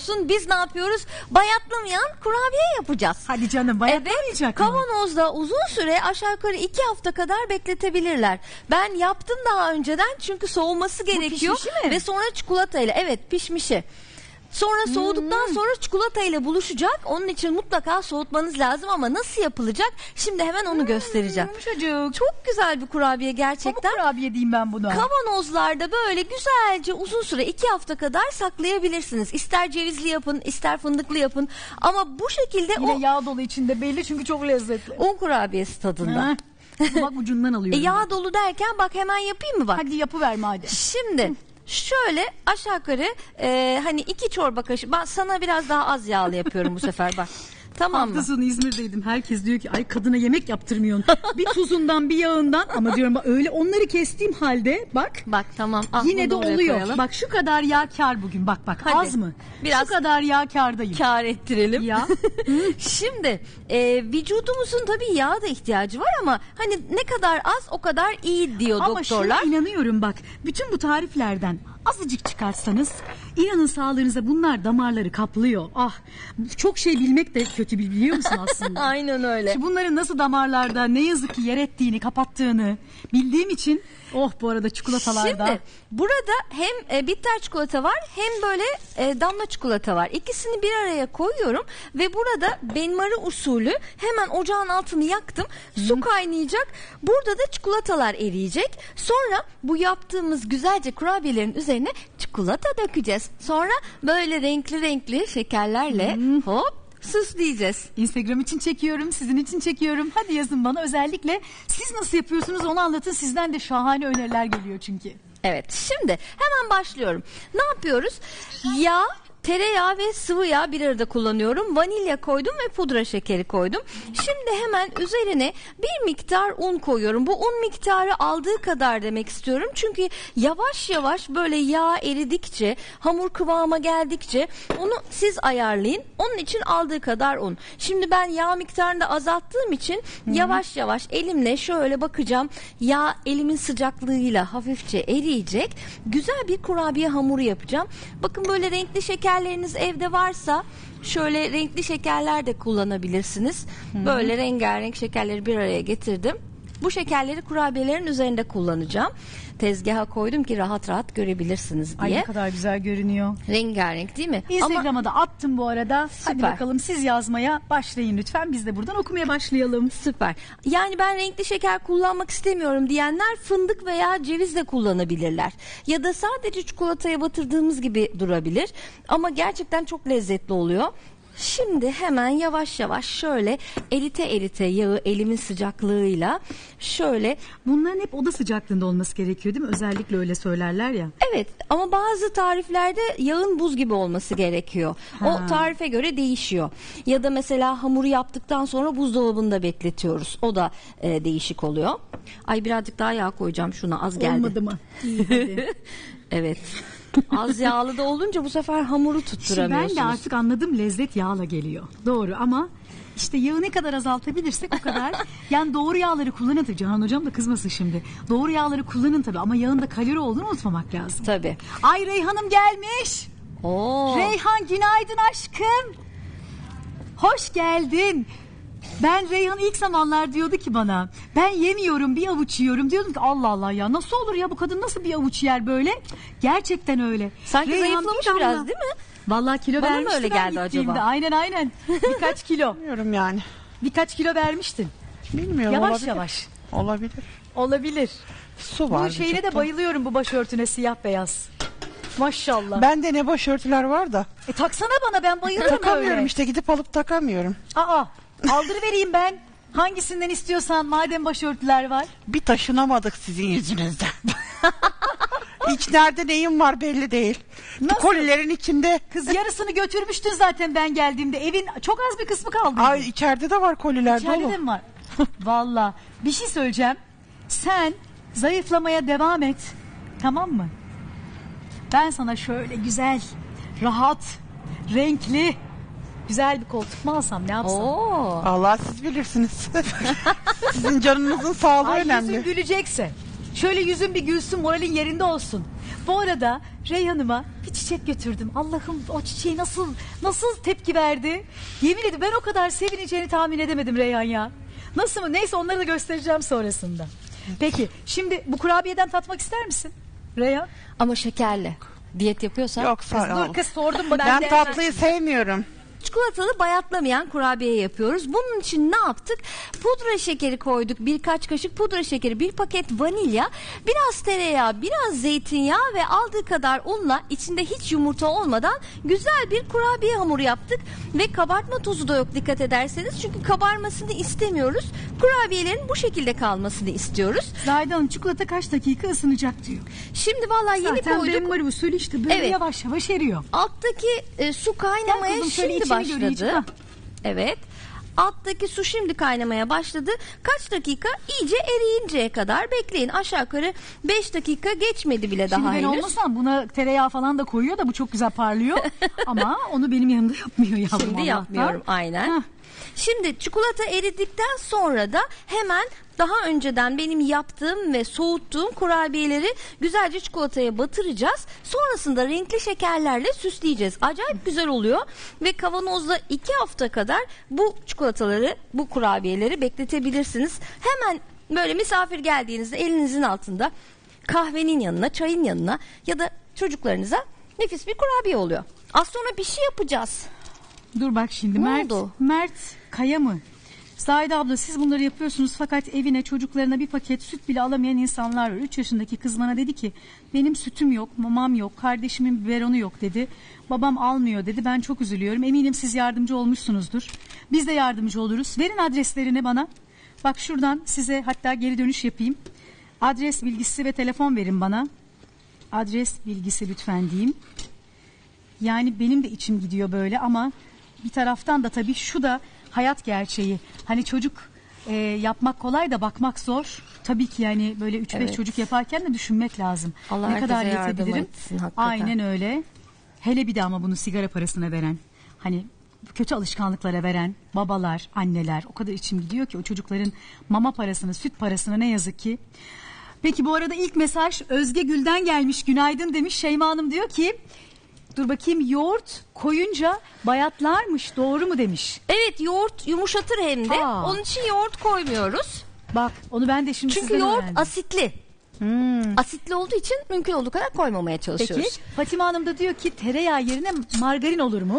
olsun. Biz ne yapıyoruz? Bayatlamayan kurabiye yapacağız. Hadi canım, bayatlamayacak mı? Kavanozda uzun süre, aşağı yukarı 2 hafta kadar bekletebilirler. Ben yaptım daha önceden çünkü soğuması gerekiyor. pişmişi mi? Ve sonra çikolatayla, evet, pişmişi. Sonra soğuduktan sonra çikolatayla buluşacak. Onun için mutlaka soğutmanız lazım ama nasıl yapılacak? Şimdi hemen onu göstereceğim. Yumuşacık. Çok güzel bir kurabiye gerçekten. Pamuk kurabiye diyeyim ben buna. Kavanozlarda böyle güzelce uzun süre 2 hafta kadar saklayabilirsiniz. İster cevizli yapın, ister fındıklı yapın. Ama bu şekilde Yine yağ dolu içinde belli çünkü çok lezzetli. un kurabiyesi tadında. Bak ucundan alıyorum. Yağ dolu derken bak hemen yapayım mı bak? Hadi yapıver madem. Şimdi şöyle aşağı yukarı hani 2 çorba kaşığı, ben sana biraz daha az yağlı yapıyorum bu sefer bak. Tamam mı? Hafta sonu İzmir'deydim. Herkes diyor ki ay kadına yemek yaptırmıyorsun. Bir tuzundan bir yağından, ama diyorum öyle onları kestiğim halde bak. Bak tamam. Yine de bunu da oluyor. koyalım. Bak şu kadar yağ kar bugün. Bak Hadi. az mı? Biraz şu kadar yağ kardayım. kâr ettirelim. Ya. Şimdi vücudumuzun tabii yağa da ihtiyacı var ama hani ne kadar az o kadar iyi diyor Ama doktorlar. şuna inanıyorum bak. Bütün bu tariflerden azıcık çıkarsanız inanın sağlığınıza bunlar damarları kaplıyor. Ah, çok şey bilmek de kötü, biliyor musun aslında? Aynen öyle. Şimdi bunların nasıl damarlarda ne yazık ki yer ettiğini, kapattığını bildiğim için bu arada çikolatalarda. Şimdi burada hem bitter çikolata var hem böyle damla çikolata var. İkisini bir araya koyuyorum ve burada benmari usulü hemen ocağın altını yaktım. Su kaynayacak. Burada da çikolatalar eriyecek. Sonra bu yaptığımız güzelce kurabiyelerin üzerine çikolata dökeceğiz. Sonra böyle renkli renkli şekerlerle hop süsleyeceğiz. Instagram için çekiyorum, sizin için çekiyorum. Hadi yazın bana, özellikle siz nasıl yapıyorsunuz onu anlatın. Sizden de şahane öneriler geliyor çünkü. Evet, şimdi hemen başlıyorum. Ne yapıyoruz? Yağ, tereyağı ve sıvı yağ bir arada kullanıyorum. Vanilya koydum ve pudra şekeri koydum. Şimdi hemen üzerine bir miktar un koyuyorum. Bu un miktarı aldığı kadar demek istiyorum. Çünkü yavaş yavaş böyle yağ eridikçe, hamur kıvama geldikçe onu siz ayarlayın. Onun için aldığı kadar un. Şimdi ben yağ miktarını da azalttığım için yavaş yavaş elimle şöyle bakacağım. Yağ elimin sıcaklığıyla hafifçe eriyecek. Güzel bir kurabiye hamuru yapacağım. Bakın böyle renkli şekerleriniz evde varsa şöyle renkli şekerler de kullanabilirsiniz. Böyle rengarenk şekerleri bir araya getirdim. Bu şekerleri kurabiyelerin üzerinde kullanacağım. Tezgaha koydum ki rahat rahat görebilirsiniz diye. Ay ne kadar güzel görünüyor. Rengarenk değil mi? Instagram'a da attım bu arada. Hadi Süper. bakalım siz yazmaya başlayın lütfen. Biz de buradan okumaya başlayalım. Süper. Yani ben renkli şeker kullanmak istemiyorum diyenler fındık veya ceviz de kullanabilirler. Ya da sadece çikolataya batırdığımız gibi durabilir. Ama gerçekten çok lezzetli oluyor. Şimdi hemen yavaş yavaş şöyle erite yağı elimin sıcaklığıyla şöyle. Bunların hep oda sıcaklığında olması gerekiyor değil mi? Özellikle öyle söylerler ya. Evet, ama bazı tariflerde yağın buz gibi olması gerekiyor. O tarife göre değişiyor. Ya da mesela hamuru yaptıktan sonra buzdolabında bekletiyoruz. O da değişik oluyor. Ay birazcık daha yağ koyacağım, şuna az geldi. Olmadı mı? İyi hadi. Evet. Az yağlı da olunca bu sefer hamuru Şimdi tutturamıyorsunuz. ben de artık anladım, lezzet yağla geliyor. Doğru, ama işte yağı ne kadar azaltabilirsek o kadar. Yani doğru yağları kullanın tabii. Canan hocam da kızmasın şimdi. Doğru yağları kullanın tabii ama yağın da kalori olduğunu unutmamak lazım. Tabii. Ay Reyhan'ım gelmiş. Oo. Reyhan günaydın aşkım. Hoş geldin. Ben Reyhan ilk zamanlar diyordu ki bana, ben yemiyorum bir avuç yiyorum. Diyordum ki Allah Allah ya, nasıl olur ya, bu kadın nasıl bir avuç yer böyle? Gerçekten öyle. Sanki zayıflamış biraz değil mi? Vallahi kilo Bana mı vermişti öyle ben geldi gittiğimde. acaba? Aynen. Birkaç kilo. Bilmiyorum yani. Birkaç kilo vermiştin. Bilmiyorum, Yavaş olabilir. yavaş. Olabilir. Su var. Bu şeyine de vücutta. bayılıyorum, bu başörtüne siyah beyaz. Maşallah. Bende ne başörtüler var da. Taksana bana, ben bayılırım Takamıyorum öyle. işte, gidip alıp takamıyorum. Aldırıvereyim ben. Hangisinden istiyorsan, madem başörtüler var. Bir taşınamadık sizin yüzünüzden. Hiç nerede neyim var belli değil. Nasıl? Kolilerin içinde. Kız yarısını götürmüştün zaten ben geldiğimde. Evin çok az bir kısmı kaldı. Ay içeride de var koliler İçeride dolu. de mi var? Valla bir şey söyleyeceğim. Sen zayıflamaya devam et. Tamam mı? Ben sana şöyle güzel, rahat, renkli, güzel bir koltuk mu alsam, ne yapsam? Oo. Allah siz bilirsiniz. Sizin canınızın sağlığı Ay önemli. yüzün gülecekse. Şöyle yüzün bir gülsün, moralin yerinde olsun. Bu arada Reyhan'ıma bir çiçek götürdüm. Allah'ım o çiçeği nasıl tepki verdi. Yemin ederim ben o kadar sevineceğini tahmin edemedim Reyhan ya. Nasıl mı? Neyse onları da göstereceğim sonrasında. Peki şimdi bu kurabiyeden tatmak ister misin Reyhan? Ama şekerli. Diyet yapıyorsan. Yok sağ ol. Dur kız sordum bak. Ben tatlıyı sevmiyorum. Çikolatalı bayatlamayan kurabiye yapıyoruz. Bunun için ne yaptık? Pudra şekeri koyduk. Birkaç kaşık pudra şekeri, bir paket vanilya, biraz tereyağı, biraz zeytinyağı ve aldığı kadar unla içinde hiç yumurta olmadan güzel bir kurabiye hamuru yaptık. Ve kabartma tozu da yok dikkat ederseniz. Çünkü kabarmasını istemiyoruz. Kurabiyelerin bu şekilde kalmasını istiyoruz. Zahide Hanım çikolata kaç dakika ısınacak diyor. Şimdi vallahi yeni Zaten koyduk. benmari usulü işte böyle Evet. yavaş yavaş eriyor. Alttaki su kaynamaya Gel kızım, şöyle şimdi içini göreyim. başladı. Hah. Evet. Alttaki su şimdi kaynamaya başladı. Kaç dakika? İyice eriyinceye kadar bekleyin. Aşağı yukarı 5 dakika geçmedi bile Şimdi daha ben henüz. olmasam buna tereyağı falan da koyuyor da bu çok güzel parlıyor. Ama onu benim yanımda yapmıyor yavrum Şimdi Allah'tan. yapmıyorum aynen. Hah. Şimdi çikolata eridikten sonra da hemen daha önceden benim yaptığım ve soğuttuğum kurabiyeleri güzelce çikolataya batıracağız. Sonrasında renkli şekerlerle süsleyeceğiz. Acayip güzel oluyor ve kavanozda 2 hafta kadar bu çikolataları, bu kurabiyeleri bekletebilirsiniz. Hemen böyle misafir geldiğinizde elinizin altında kahvenin yanına, çayın yanına ya da çocuklarınıza nefis bir kurabiye oluyor. Az sonra bir şey yapacağız. Dur bak şimdi Ne Mert, oldu? Mert Kaya mı? Zahide abla siz bunları yapıyorsunuz fakat evine çocuklarına bir paket süt bile alamayan insanlar var. 3 yaşındaki kız bana dedi ki benim sütüm yok, mamam yok, kardeşimin biberonu yok dedi. Babam almıyor dedi. Ben çok üzülüyorum. Eminim siz yardımcı olmuşsunuzdur. Biz de yardımcı oluruz. Verin adreslerini bana. Bak şuradan size hatta geri dönüş yapayım. Adres bilgisi ve telefon verin bana. Adres bilgisi lütfen diyeyim. Yani benim de içim gidiyor böyle ama bir taraftan da tabii şu da hayat gerçeği. Hani çocuk yapmak kolay da bakmak zor. Tabii ki yani böyle 3-5 Evet. çocuk yaparken de düşünmek lazım. Allah ne kadar herkese yardım yetebilirim? etsin hakikaten. Aynen öyle. Hele bir de ama bunu sigara parasına veren, hani kötü alışkanlıklara veren babalar, anneler o kadar içim gidiyor ki o çocukların mama parasını, süt parasını ne yazık ki. Peki bu arada ilk mesaj Özge Gül'den gelmiş. Günaydın demiş. Şeyma Hanım diyor ki dur bakayım yoğurt koyunca bayatlarmış doğru mu demiş. Evet yoğurt yumuşatır hem de. Aa. Onun için yoğurt koymuyoruz. Bak onu ben de şimdi Çünkü sizden yoğurt öğrendim. asitli. Asitli olduğu için mümkün olduğu kadar koymamaya Peki çalışıyoruz. Fatime Hanım da diyor ki tereyağı yerine margarin olur mu?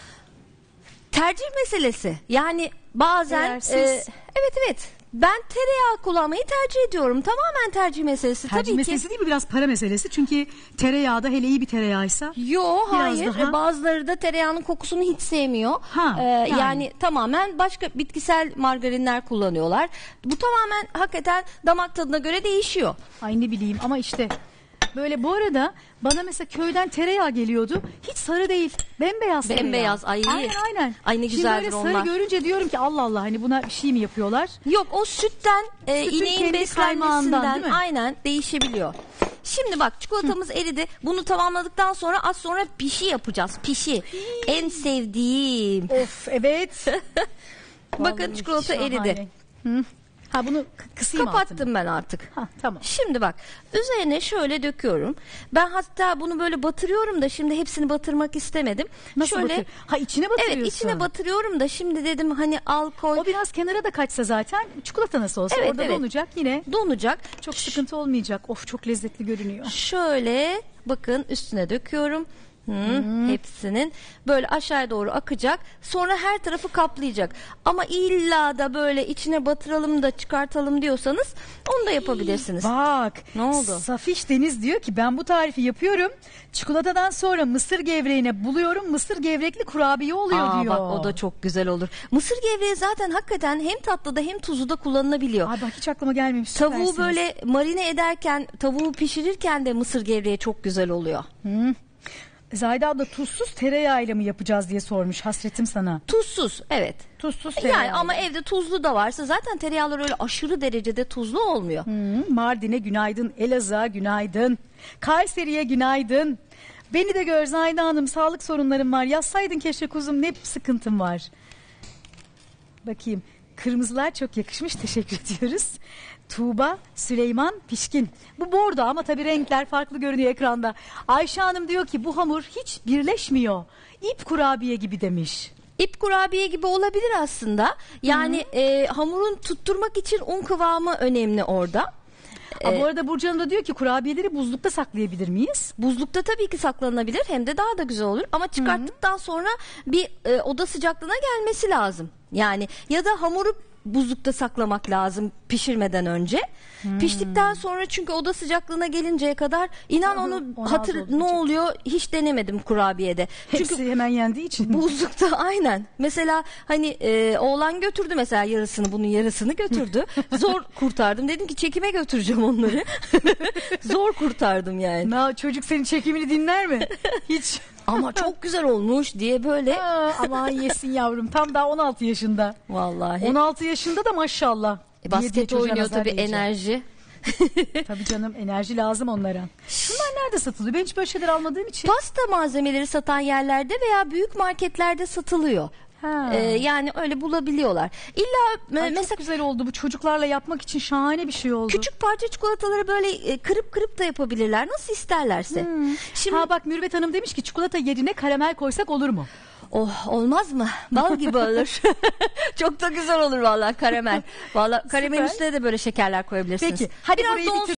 Tercih meselesi. Yani bazen Eğer siz- evet ben tereyağı kullanmayı tercih ediyorum. Tamamen tercih meselesi. Tercih Tabii meselesi ki. değil mi biraz para meselesi çünkü tereyağı da hele iyi bir tereyağıysa. Yo hayır. daha- Bazıları da tereyağının kokusunu hiç sevmiyor. Ha, yani. yani. Tamamen başka bitkisel margarinler kullanıyorlar. Bu tamamen hakikaten damak tadına göre değişiyor. Ay ne bileyim ama işte böyle bu arada bana mesela köyden tereyağı geliyordu. Hiç sarı değil. Bembeyaz tereyağı. Bembeyaz, ay. Aynen. Ay ne Şimdi güzeldir böyle onlar. sarı görünce diyorum ki Allah Allah hani buna bir şey mi yapıyorlar? Yok o sütten Sütün ineğin kendi kaymağından, beslenmesinden değil mi? aynen değişebiliyor. Şimdi bak çikolatamız eridi. Bunu tamamladıktan sonra az sonra pişi yapacağız. Pişi. En sevdiğim. Of evet. Bakın Vallahi çikolata şahane. eridi. Hı. Ha bunu kısayım altını. Kapattım ben artık. Ha, tamam. Şimdi bak üzerine şöyle döküyorum. Ben hatta bunu böyle batırıyorum da şimdi hepsini batırmak istemedim. Nasıl şöyle, batır? Ha içine batırıyorsun. Evet içine batırıyorum da şimdi dedim hani al koy. O biraz kenara da kaçsa zaten çikolata nasıl olsa Evet, orada evet. donacak yine. Donacak. Çok sıkıntı olmayacak. Of çok lezzetli görünüyor. Şöyle bakın üstüne döküyorum. Hepsinin böyle aşağıya doğru akacak. Sonra her tarafı kaplayacak. Ama illa da böyle içine batıralım da çıkartalım diyorsanız onu da yapabilirsiniz. Bak. Ne oldu? Safiş Deniz diyor ki ben bu tarifi yapıyorum. Çikolatadan sonra mısır gevreğine buluyorum. Mısır gevrekli kurabiye oluyor Aa, diyor. bak o da çok güzel olur. Mısır gevreği zaten hakikaten hem tatlıda hem tuzluda kullanılabiliyor. Ay bak hiç aklıma gelmemiş. Tavuğu süpersiniz. böyle marine ederken, tavuğu pişirirken de mısır gevreği çok güzel oluyor. Zahide abla tuzsuz tereyağıyla mı yapacağız diye sormuş hasretim sana. Tuzsuz, evet. Tuzsuz tereyağı. Yani ama evde tuzlu da varsa zaten tereyağlar öyle aşırı derecede tuzlu olmuyor. Mardin'e günaydın, Elazığ'a günaydın, Kayseri'ye günaydın. Beni de gör Zahide Hanım sağlık sorunlarım var. Yazsaydın keşke kuzum ne sıkıntım var. Bakayım. Kırmızılar çok yakışmış. Teşekkür ediyoruz. Tuğba Süleyman Pişkin. Bu bordo ama tabii renkler farklı görünüyor ekranda. Ayşe Hanım diyor ki bu hamur hiç birleşmiyor. İp kurabiye gibi demiş. İp kurabiye gibi olabilir aslında. Yani hamurun tutturmak için un kıvamı önemli orada. Bu arada Burcu Hanım da diyor ki kurabiyeleri buzlukta saklayabilir miyiz? Buzlukta tabii ki saklanabilir, hem de daha da güzel olur. Ama çıkarttıktan sonra bir oda sıcaklığına gelmesi lazım. Yani ya da hamuru buzlukta saklamak lazım pişirmeden önce. Piştikten sonra, çünkü oda sıcaklığına gelinceye kadar inan onu ne oluyor hiç denemedim kurabiyede. Hepsi Çünkü hemen yendiği için. buzlukta aynen. Mesela hani oğlan götürdü mesela yarısını, bunun yarısını götürdü. Zor kurtardım. Dedim ki çekime götüreceğim onları. Zor kurtardım yani. Çocuk senin çekimini dinler mi? Hiç. Ama çok güzel olmuş diye böyle. Aman yesin yavrum. Tam daha 16 yaşında. Vallahi. 16 yaşında da maşallah. Basket oynuyor tabii, enerji. Tabii canım, enerji lazım onlara. Şunlar nerede satılıyor? Ben hiç böyle şeyler almadığım için. Pasta malzemeleri satan yerlerde veya büyük marketlerde satılıyor. Yani öyle bulabiliyorlar. İlla mesela çok güzel oldu bu, çocuklarla yapmak için şahane bir şey oldu. Küçük parça çikolataları böyle kırıp kırıp da yapabilirler. Nasıl isterlerse. Şimdi bak Mürvet Hanım demiş ki çikolata yerine karamel koysak olur mu? Oh, olmaz mı? Bal gibi olur. Çok da güzel olur vallahi karamel. Vallahi karamelin üstüne de böyle şekerler koyabilirsiniz. Peki hadi biraz burayı bitir.